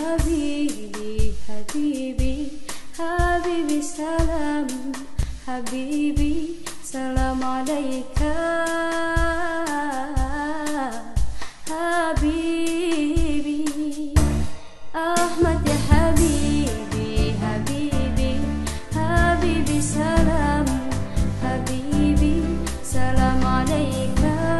حبيبي حبيبي حبيبي سلام حبيبي سلام عليك حبيبي أحمد يا حبيبي حبيبي حبيبي سلام حبيبي سلام عليك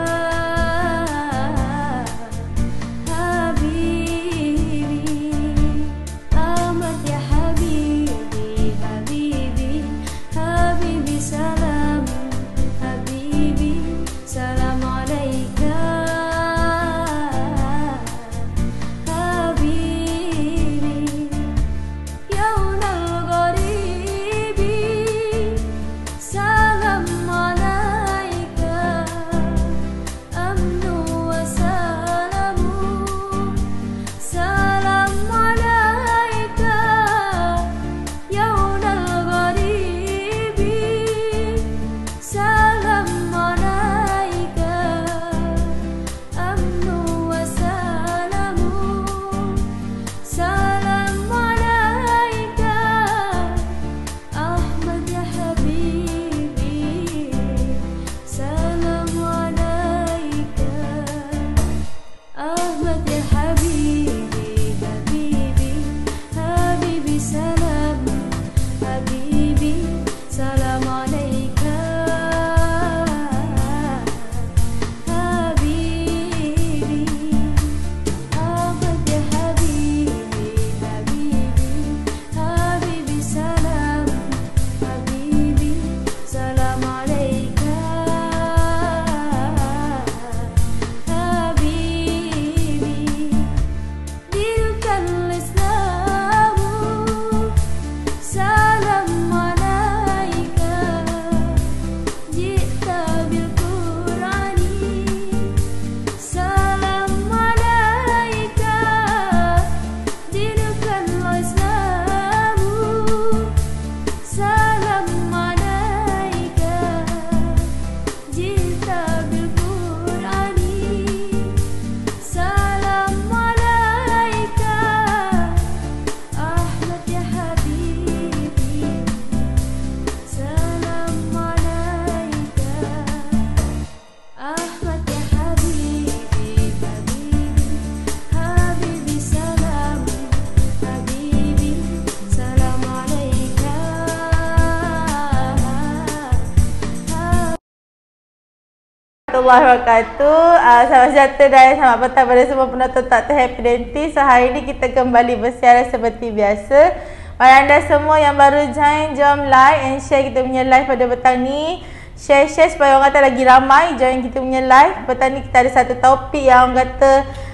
Warahmatullahi wabarakatuh. Selamat sejahtera dan selamat petang pada semua penonton Dr. Happy Dentist. So hari ini kita kembali bersiaran seperti biasa. Pada anda semua yang baru join, jom like and share kita punya live pada petang ni. Share supaya orang kata lagi ramai join kita punya live. Petang ni kita ada satu topik yang orang kata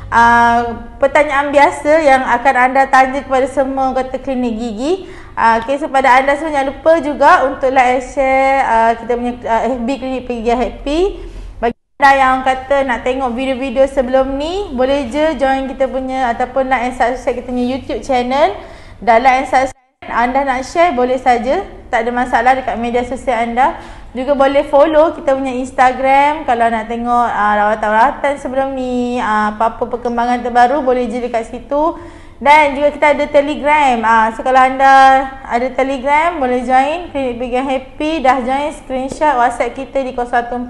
pertanyaan biasa yang akan anda tanya kepada semua orang kata klinik gigi. Okay, so pada anda semua jangan lupa juga untuk like and share kita punya FB Klinik Pergigian Happy. Anda yang kata nak tengok video-video sebelum ni, boleh je join kita punya ataupun like and subscribe kita punya YouTube channel. Dan like and subscribe, anda nak share boleh saja, tak ada masalah dekat media sosial anda. Juga boleh follow kita punya Instagram kalau nak tengok rawatan-rawatan sebelum ni, apa-apa perkembangan terbaru boleh je dekat situ. Dan juga kita ada Telegram. So kalau anda ada Telegram boleh join Klinik Pergigian Happy. Dah join, screenshot WhatsApp kita di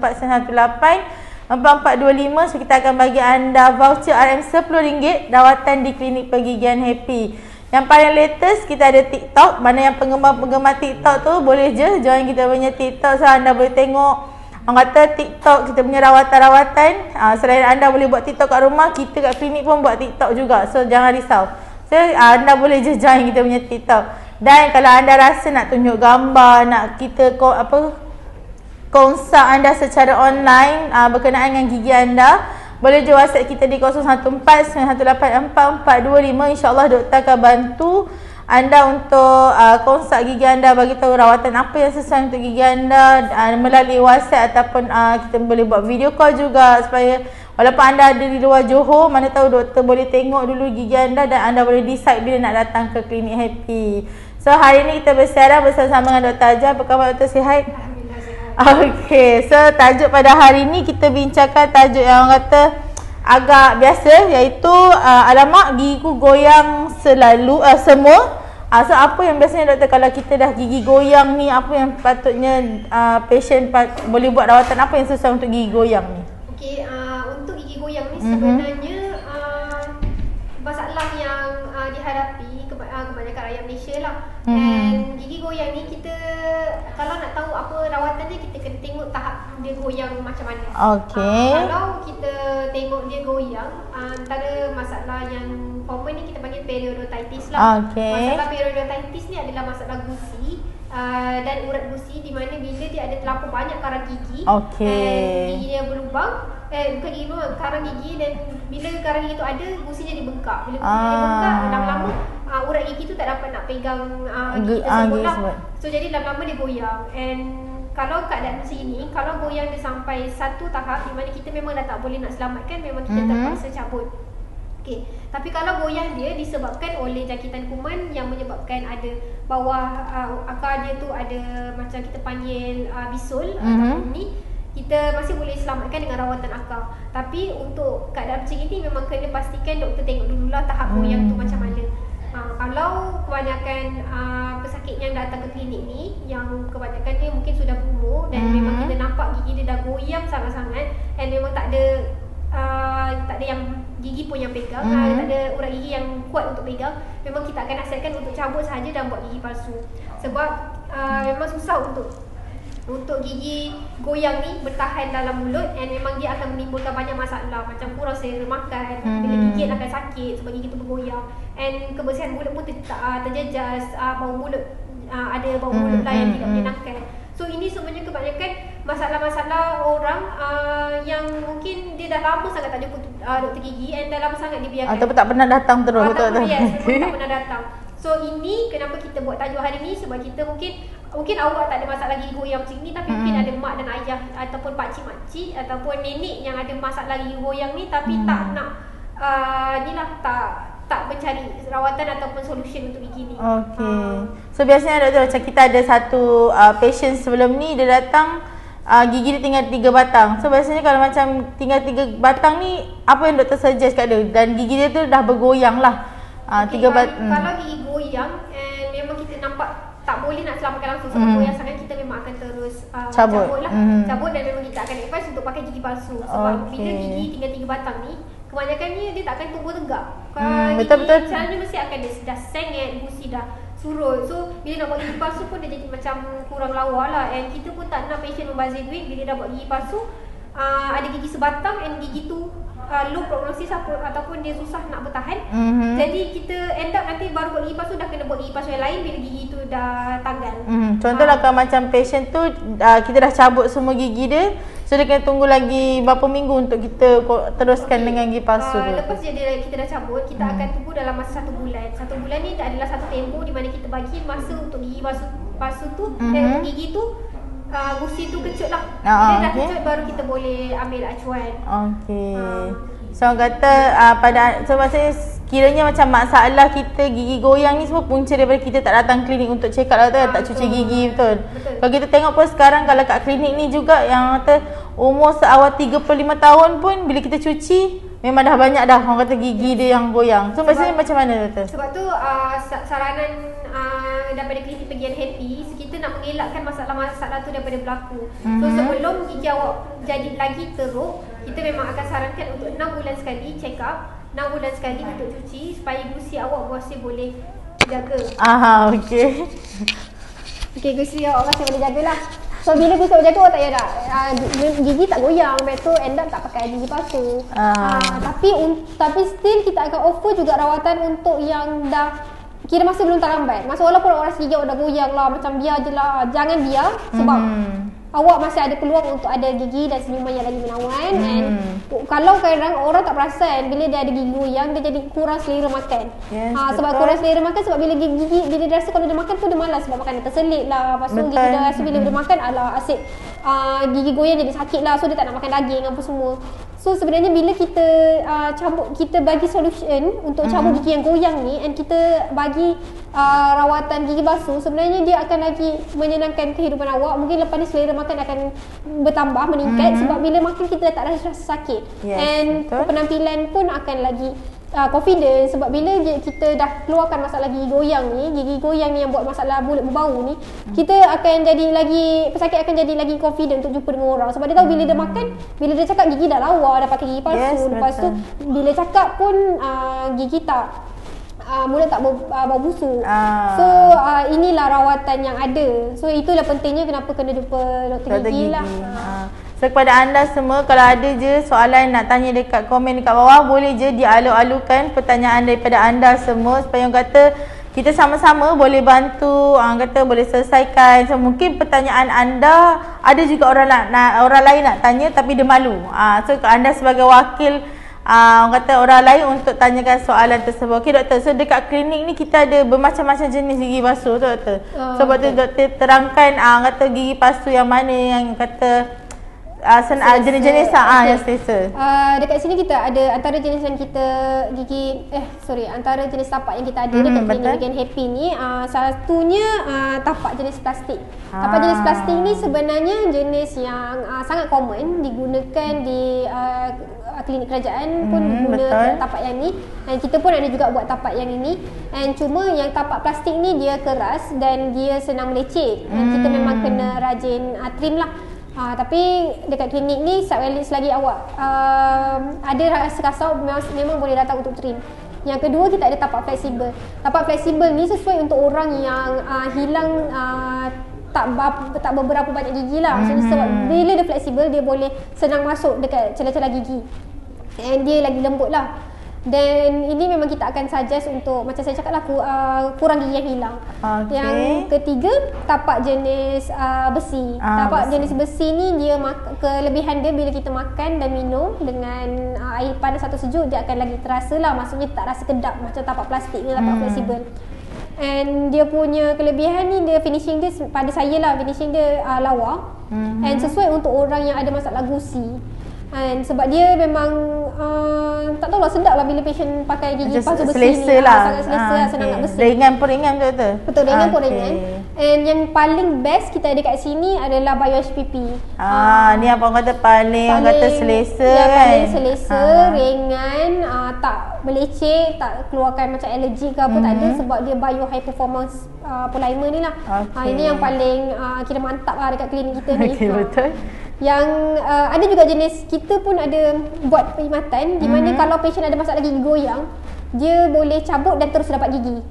0149184425. So kita akan bagi anda voucher RM10 rawatan di Klinik Pergigian Happy. Yang paling latest kita ada TikTok. Mana yang penggemar-penggemar TikTok tu boleh je join kita punya TikTok. So anda boleh tengok orang kata TikTok kita punya rawatan-rawatan. Selain anda boleh buat TikTok kat rumah, kita kat klinik pun buat TikTok juga. So jangan risau. So anda boleh je join kita punya TikTok. Dan kalau anda rasa nak tunjuk gambar, nak kita konsult anda secara online berkenaan dengan gigi anda, boleh je WhatsApp kita di 0149184425. InsyaAllah doktor akan bantu anda untuk konsult gigi anda, bagi tahu rawatan apa yang sesuai untuk gigi anda melalui WhatsApp ataupun kita boleh buat video call juga, supaya walaupun anda ada di luar Johor, mana tahu doktor boleh tengok dulu gigi anda dan anda boleh decide bila nak datang ke Klinik Happy. So hari ni kita bersiaran bersama dengan Dr. Ajah. Apa khabar Dr. sihat? Alhamdulillah sihat. Okey, so tajuk pada hari ni kita bincangkan tajuk yang orang kata agak biasa, iaitu alamak gigiku goyang selalu semua. So apa yang biasanya doktor kalau kita dah gigi goyang ni, apa yang patutnya patient boleh buat rawatan, apa yang susah untuk gigi goyang ni? Okey, untuk gigi goyang ni sebenarnya masalah yang dihadapi kebanyakan rakyat Malaysia lah. And gigi goyang ni kita kalau nak tahu apa rawatan dia, kita kena tengok tahap dia goyang macam mana. Kalau kita tengok dia goyang, antara masalah yang common ni kita panggil periodontitis lah. Masalah periodontitis ni adalah masalah gusi dan urat gusi, di mana bila dia ada terlalu banyak karang gigi and gigi dia berlubang, bukan gigi berlubang, karang gigi, dan bila karang gigi tu ada, gusi jadi bengkak. Bila gusi jadi bengkak, lama-lama urat gigi tu tak dapat nak pegang gigi tersebut lah. So jadi lama-lama dia goyang. And kalau keadaan macam ini, kalau goyang dia sampai satu tahap di mana kita memang dah tak boleh nak selamatkan, memang kita terpaksa cabut. Okey, tapi kalau goyang dia disebabkan oleh jangkitan kuman yang menyebabkan ada bawah akar dia tu ada macam kita panggil bisul ataupun ni, kita masih boleh selamatkan dengan rawatan akar. Tapi untuk keadaan macam ini memang kena pastikan doktor tengok dululah tahap goyang tu macam mana. Kalau kebanyakan pesakit yang datang ke klinik ni, yang kebanyakan dia mungkin sudah berumur dan memang kita nampak gigi dia dah goyang sangat-sangat, and memang tak ada yang gigi pun yang pegang, tak ada urat gigi yang kuat untuk pegang, memang kita akan nasihatkan untuk cabut sahaja dan buat gigi palsu. Sebab memang susah untuk gigi goyang ni bertahan dalam mulut, and memang dia akan menimbulkan banyak masalah, macam kurang selera makan, bila gigit akan sakit sebab gigi tu bergoyang, and kebersihan mulut pun terjejas, bau mulut ada bau mulut lah yang tidak menyenangkan. So ini sebenarnya kebanyakan masalah-masalah orang yang mungkin dia dah lama sangat tak jumpa doktor gigi, and dah lama sangat dibiarkan ataupun tak pernah datang terus. Tak pernah datang. So ini kenapa kita buat tajuk hari ni, sebab kita mungkin awak tak ada masalah gigi goyang macam ni, tapi mungkin ada mak dan ayah ataupun pakcik-makcik ataupun nenek yang ada masalah gigi goyang ni, tapi tak nak tak mencari rawatan ataupun solution untuk gigi ni. So biasanya doktor, macam kita ada satu patient sebelum ni, dia datang gigi dia tinggal 3 batang. So biasanya kalau macam tinggal 3 batang ni, apa yang doktor suggest kat dia? Dan gigi dia tu dah bergoyang lah. Kalau gigi goyang, memang kita nampak tak boleh nak selamatkan langsung sebab goyang sangat, kita memang akan terus cabut lah. Cabut, dan memang kita akan advise untuk pakai gigi palsu. Sebab bila gigi tinggal 3 batang ni, kebanyakannya dia tak akan tumbuh tegak. Betul-betul. Caranya mesti akan dia dah sengit, gusi dah surut. So bila nak buat gigi palsu pun dia jadi macam kurang lawa lah. And kita pun tak nak patient membazir duit bila dah buat gigi palsu, ada gigi sebatang and gigi tu low prognosis ataupun dia susah nak bertahan. Jadi kita end up nanti baru buat gigi palsu, dah kena buat gigi palsu yang lain bila gigi tu dah tanggal. Contohlah kalau macam patient tu kita dah cabut semua gigi dia, so dia kena tunggu lagi berapa minggu untuk kita teruskan dengan gigi palsu tu. Lepas kita dah cabut, kita akan tunggu dalam masa 1 bulan. 1 bulan ni adalah satu tempoh di mana kita bagi masa untuk gigi palsu tu, dan untuk gigi tu gusi tu kecut lah. Bila dah kecut, baru kita boleh ambil acuan. So orang kata maksudnya kiranya macam masalah kita gigi goyang ni semua punca daripada kita tak datang klinik untuk check up lah, tak cuci gigi. Betul. Kalau kita tengok pun sekarang, kalau kat klinik ni juga yang kata umur seawal 35 tahun pun bila kita cuci memang dah banyak dah orang kata gigi dia yang goyang. So maksudnya macam mana doktor? Sebab tu saranan daripada klinik bagian happy, kita nak mengelakkan masalah-masalah tu daripada berlaku. So sebelum gigi awak jadi lagi teruk, kita memang akan sarankan untuk 6 bulan sekali check up, 6 bulan sekali untuk cuci, supaya gusi awak masih boleh jaga. Okey, gusi awak masih boleh jagalah. So bila gusi awak jaga, awak tak payah nak gigi tak goyang, lepas tu end up tak pakai gigi palsu. Tapi still kita akan offer juga rawatan untuk yang dah kira masih belum terlambat. Walaupun orang gigi awak dah goyang lah, macam biar je lah, jangan biar. Sebab awak masih ada peluang untuk ada gigi dan senyuman yang lagi menawan. And kalau kadang orang tak perasan, bila dia ada gigi goyang, dia jadi kurang selera makan. Sebab kurang selera makan, sebab bila gigi, bila dia rasa kalau dia makan tu dia malas sebab makan dia terselit lah. Lepas tu gigi dia rasa bila dia makan, alah asyik gigi goyang jadi sakit lah. So dia tak nak makan daging apa semua. So sebenarnya bila kita kita bagi solution untuk cabut gigi yang goyang ni, and kita bagi rawatan gigi basuh, sebenarnya dia akan lagi menyenangkan kehidupan awak. Mungkin lepas ni selera makan akan bertambah, meningkat sebab bila makan kita dah tak rasa sakit. And penampilan pun akan lagi confident, sebab bila kita dah keluarkan masalah gigi goyang ni yang buat masalah mulut berbau ni, kita akan jadi lagi, pesakit akan jadi lagi confident untuk jumpa dengan orang, sebab dia tahu bila dia makan, bila dia cakap gigi dah lawa, dah pakai gigi palsu. Lepas tu bila cakap pun gigi tak mulut tak bau busuk. So inilah rawatan yang ada. So itulah pentingnya kenapa kena jumpa doktor gigi lah. So kepada anda semua, kalau ada je soalan nak tanya dekat komen dekat bawah, boleh je dialu-alukan pertanyaan daripada anda semua, supaya orang kata kita sama-sama boleh bantu, orang kata boleh selesaikan. So mungkin pertanyaan anda ada juga orang lain nak tanya tapi dia malu. So anda sebagai wakil orang kata orang lain untuk tanyakan soalan tersebut. Okey doktor, so dekat klinik ni kita ada bermacam-macam jenis gigi basuh tu doktor. Sebab tu doktor terangkan kata gigi basuh yang mana yang kata jenis-jenis yang selesa. Dekat sini kita ada antara jenis yang kita antara jenis tapak yang kita ada dekat klinik Vegan Happy ni, satunya tapak jenis plastik. Tapak jenis plastik ni sebenarnya jenis yang sangat common digunakan di klinik kerajaan pun guna tapak yang ni, dan kita pun ada juga buat tapak yang ini. And cuma yang tapak plastik ni dia keras dan dia senang melecet, dan kita memang kena rajin trim lah. Tapi dekat klinik ni selagi awak ada rasa kasar, memang boleh datang untuk trim. Yang kedua, kita ada tapak fleksibel. Tapak fleksibel ni sesuai untuk orang yang hilang tak beberapa banyak gigi lah. Maksudnya sebab bila dia fleksibel, dia boleh senang masuk dekat celah-celah gigi, and dia lagi lembut lah. Dan ini memang kita akan suggest untuk, macam saya cakap lah, kurang gigi yang hilang. Yang ketiga, tapak jenis besi. Tapak jenis besi ni dia kelebihan dia bila kita makan dan minum dengan air panas atau sejuk, dia akan lagi terasa lah. Maksudnya tak rasa kedap macam tapak plastik ni, tapak fleksibel. And dia punya kelebihan ni, dia finishing dia, pada saya lah, finishing dia lawa. And sesuai untuk orang yang ada masalah gusi. And sebab dia memang tak tahulah, sedap lah bila patient pakai gigi palsu besi ni. Sangat selesa lah, senang nak bersih. Ringan pun ringan betul? Betul, ringan pun ringan. And yang paling best kita ada kat sini adalah BioHPP. Ni apa orang kata paling orang kata selesa kan? Paling selesa, ringan, tak meleceh, tak keluarkan macam alergi ke apa, tak ada, sebab dia bio high performance polymer ni lah. Ini yang paling kira mantap lah dekat klinik kita ni. Betul. Yang ada juga jenis, kita pun ada buat perkhidmatan di mana kalau patient ada masalah gigi goyang, dia boleh cabut dan terus dapat gigi.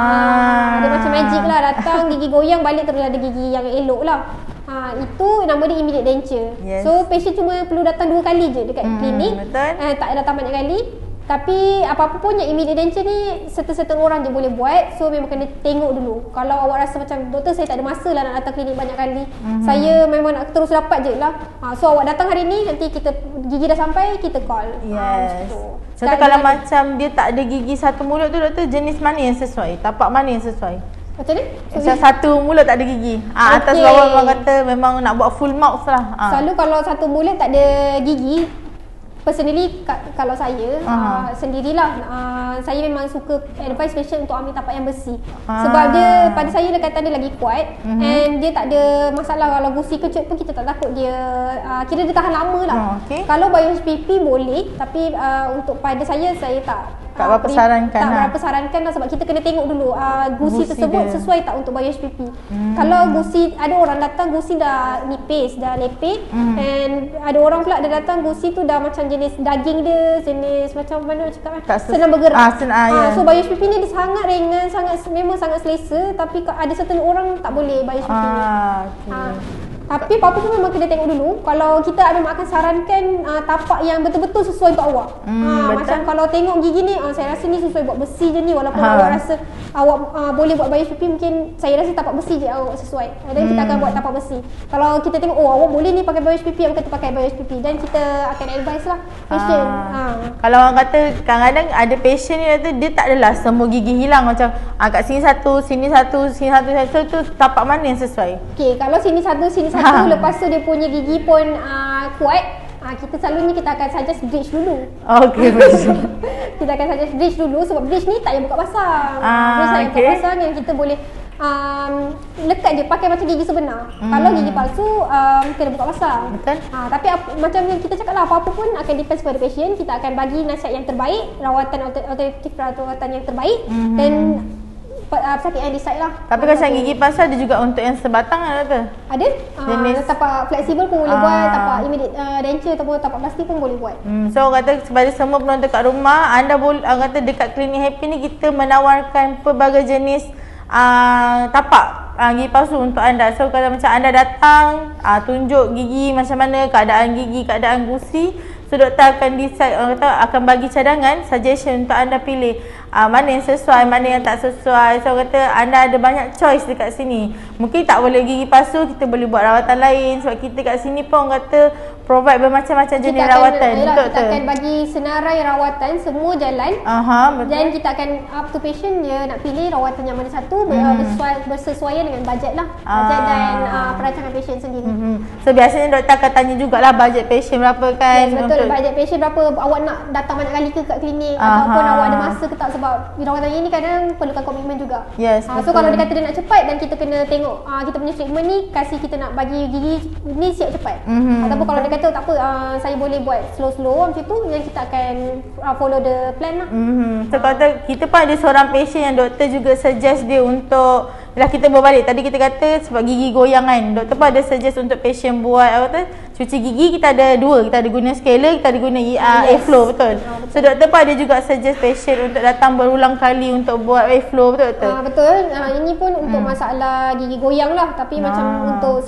Dia macam magic lah, datang gigi goyang, balik terus ada gigi yang elok lah. Itu nama dia immediate denture. So patient cuma perlu datang 2 kali je dekat klinik. Tak datang banyak kali. Tapi apa-apa pun yang immediate denture ni certain orang je boleh buat. So memang kena tengok dulu. Kalau awak rasa macam, doktor saya tak ada masa lah nak datang klinik banyak kali, saya memang nak terus dapat je lah, so awak datang hari ni, nanti kita gigi dah sampai, kita call. So kalau macam dia tak ada gigi satu mulut tu doktor, jenis mana yang sesuai? Tapak mana yang sesuai? Macam ni? Macam satu mulut tak ada gigi, atas bawah orang kata memang nak buat full mouth lah. Selalu kalau satu mulut tak ada gigi, personally kalau saya sendirilah, saya memang suka advice patient untuk ambil tapak yang besi. Sebab dia, pada saya dekatan dia lagi kuat, and dia tak ada masalah. Kalau gusi kecut pun kita tak takut dia, kira dia tahan lama lah. Kalau BioHPP boleh, tapi untuk pada saya tak berapa sarankan lah, sebab kita kena tengok dulu gusi tersebut dia sesuai tak untuk BioHPP. Kalau gusi, ada orang datang gusi dah nipis, dah lepek, and ada orang pula dah datang gusi tu dah macam jenis daging dia, jenis macam mana nak cakap, senang bergerak. So BioHPP ni dia sangat ringan, memang sangat selesa, tapi ada certain orang tak boleh BioHPP ni. Tapi apa-apa pun memang kena tengok dulu. Kalau kita memang akan sarankan tapak yang betul-betul sesuai untuk awak. Macam kalau tengok gigi ni, saya rasa ni sesuai buat besi je ni. Walaupun awak rasa awak boleh buat BioHPP, mungkin saya rasa tapak besi je awak sesuai, dan kita akan buat tapak besi. Kalau kita tengok, awak boleh ni pakai BioHPP, awak kata pakai BioHPP, dan kita akan advise lah patient. Kalau orang kata kadang-kadang ada patient ni kata dia tak adalah semua gigi hilang, macam kat sini satu, sini satu, sini satu, tu tapak mana yang sesuai? Kalau sini satu, sini satu Satu, lepas tu dia punya gigi pun kuat. Kita selalunya kita akan suggest bridge dulu. Okey, betul. Kita akan suggest bridge dulu sebab bridge ni tak payah buka pasang. Bridge tak payah buka pasang yang kita boleh lekat je pakai macam gigi sebenar. Kalau gigi palsu kena buka pasang. Betul. Tapi macam yang kita cakap lah, apa-apa pun akan depends pada patient. Kita akan bagi nasihat yang terbaik, rawatan alternatif, rawatan yang terbaik dan sakit yang decide lah. Tapi kalau gigi palsu ada juga untuk yang sebatang ada tak? Ada. Jenis tapak fleksibel pun boleh buat, tapak immediate denture ataupun tapak plastik pun boleh buat. So orang kata kepada semua penonton kat rumah, anda boleh kata dekat Klinik Happy ni kita menawarkan pelbagai jenis tapak gigi palsu untuk anda. So kalau macam anda datang tunjuk gigi macam mana, keadaan gigi, keadaan gusi, so doktor akan decide, orang kata akan bagi cadangan, suggestion untuk anda pilih mana yang sesuai, mana yang tak sesuai. So kata anda ada banyak choice dekat sini. Mungkin tak boleh gigi palsu, kita boleh buat rawatan lain. Sebab kita kat sini pun orang kata provide bermacam-macam jenis rawatan. Kita akan bagi senarai rawatan, semua jalan. Betul. Dan kita akan up to patient dia nak pilih rawatan yang mana satu bersesuaian dengan bajet lah. Bajet dan perancangan patient sendiri. So biasanya doktor akan tanya jugalah bajet patient berapa kan. Yes, betul. Bajet patient berapa, awak nak datang banyak kali ke kat klinik, ataupun awak ada masa ke tak, sebab rawatan ini kadang perlukan komitmen juga. Yes, so kalau dia kata dia nak cepat dan kita kena tengok kita punya treatment ni, kasih kita nak bagi gigi ni siap cepat. Ataupun kalau dia kata tak apa, saya boleh buat slow-slow macam tu, yang kita akan follow the plan lah. So kalau kita pun ada seorang patient yang doktor juga suggest dia untuk, kita berbalik tadi kita kata sebab gigi goyang kan, doktor pun ada suggest untuk patient buat cuci gigi. Kita ada dua, kita ada guna scaler, kita ada guna airflow, betul. So doktor pun ada juga suggest patient untuk datang berulang kali untuk buat airflow, betul doktor? Betul. Ini pun untuk masalah gigi goyang lah, tapi macam untuk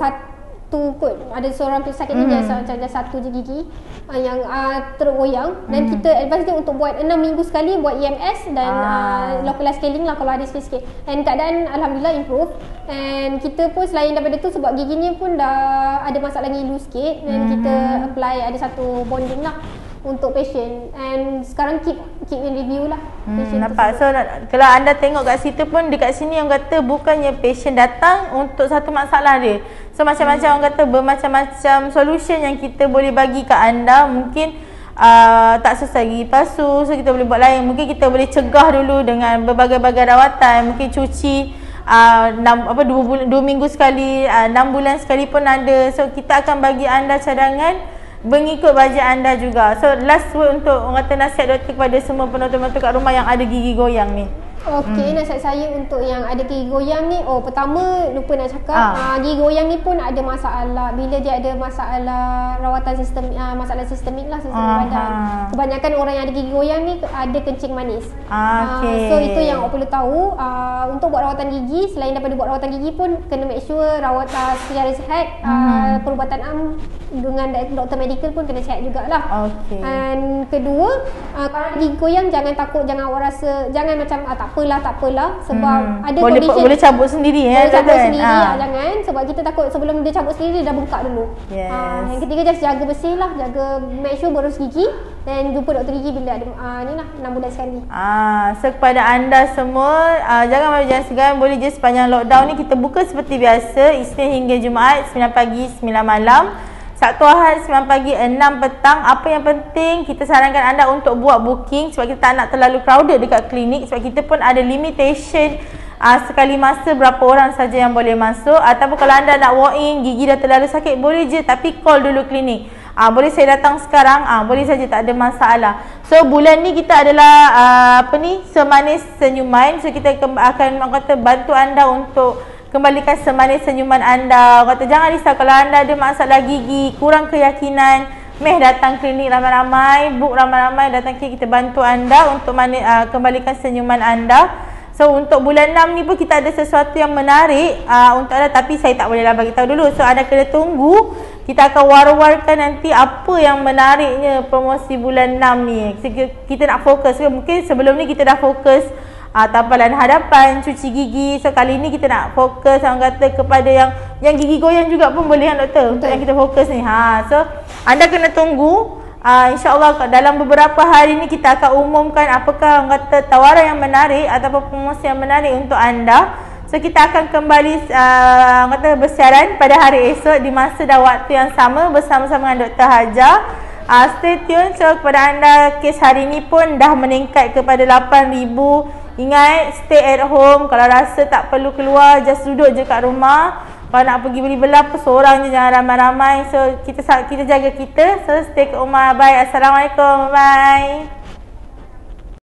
kot, ada seorang pesakit ni dia ada satu je gigi yang tergoyang, dan kita advise dia untuk buat 6 minggu sekali buat EMS dan localized scaling lah kalau ada sikit-sikit. Dan keadaan alhamdulillah improve. And kita pun selain daripada tu, sebab giginya pun dah ada masalah ngilu sikit, dan kita apply ada satu bonding lah untuk patient, and sekarang keep in review lah. Nampak. So kalau anda tengok kat situ pun, dekat sini orang kata bukannya patient datang untuk satu masalah dia. So macam-macam orang kata bermacam-macam solution yang kita boleh bagi kat anda. Mungkin tak selesai gigi palsu, so kita boleh buat lain. Mungkin kita boleh cegah dulu dengan berbagai-bagai rawatan. Mungkin cuci 2 minggu sekali, 6 bulan sekali pun ada. So kita akan bagi anda cadangan mengikut bajet anda juga. So last word untuk orang kata nasihat doktor kepada semua penonton-penonton kat rumah yang ada gigi goyang ni. Okey, nasihat saya untuk yang ada gigi goyang ni, pertama lupa nak cakap, gigi goyang ni pun ada masalah. Bila dia ada masalah rawatan sistem, masalah sistemik lah, sistem badan. Kebanyakan orang yang ada gigi goyang ni ada kencing manis. So itu yang awak perlu tahu. Untuk buat rawatan gigi, selain daripada buat rawatan gigi pun kena make sure rawatan secara sihat, perubatan am dengan doktor medical pun kena sihat jugalah. Dan kedua, kalau gigi goyang jangan takut, jangan awak rasa, jangan macam tak apalah sebab ada condition boleh cabut sendiri boleh cabut sendiri jangan, sebab kita takut sebelum dia cabut sendiri dia dah bengkak dulu. Yang ketiga, just jaga bersih lah, jaga make sure berus gigi dan jumpa doktor gigi bila ada ni lah 6 bulan sekali. So kepada anda semua, jangan segan, boleh je sepanjang lockdown ni kita buka seperti biasa, Isnin hingga Jumaat 9 pagi 9 malam, Sabtu Ahad 9 pagi 6 petang. Apa yang penting, kita sarankan anda untuk buat booking sebab kita tak nak terlalu crowded dekat klinik, sebab kita pun ada limitation sekali masa berapa orang saja yang boleh masuk. Ataupun kalau anda nak walk in, gigi dah terlalu sakit, boleh je tapi call dulu klinik. Boleh saya datang sekarang, boleh saja, tak ada masalah. So bulan ni kita adalah semanis senyuman. So kita akan kata bantu anda untuk kembalikan semanis senyuman anda. Kata jangan risau kalau anda ada masalah gigi, kurang keyakinan, datang klinik ramai-ramai, book ramai-ramai, datang klinik, kita bantu anda untuk kembalikan senyuman anda. So untuk bulan 6 ni pun kita ada sesuatu yang menarik untuk anda, tapi saya tak bolehlah bagi tahu dulu. So anda kena tunggu, kita akan war-warkan nanti apa yang menariknya promosi bulan 6 ni. Kita nak fokus, mungkin sebelum ni kita dah fokus tampalan hadapan, cuci gigi. So kali ni kita nak fokus, orang kata kepada yang gigi goyang juga pun boleh kan doktor? Untuk yang kita fokus ni. So anda kena tunggu. InsyaAllah dalam beberapa hari ni kita akan umumkan apakah orang kata tawaran yang menarik ataupun promosi yang menarik untuk anda. So kita akan kembali bersiaran pada hari esok di masa dan waktu yang sama bersama-sama dengan Dr. Hajar. Stay tune. So kepada anda, kes hari ni pun dah meningkat kepada 8,000. Ingat, stay at home. Kalau rasa tak perlu keluar, just duduk je kat rumah. Kalau nak pergi beli bela, seorang je, jangan ramai-ramai. So kita jaga kita. So stay kat rumah. Bye. Assalamualaikum. Bye.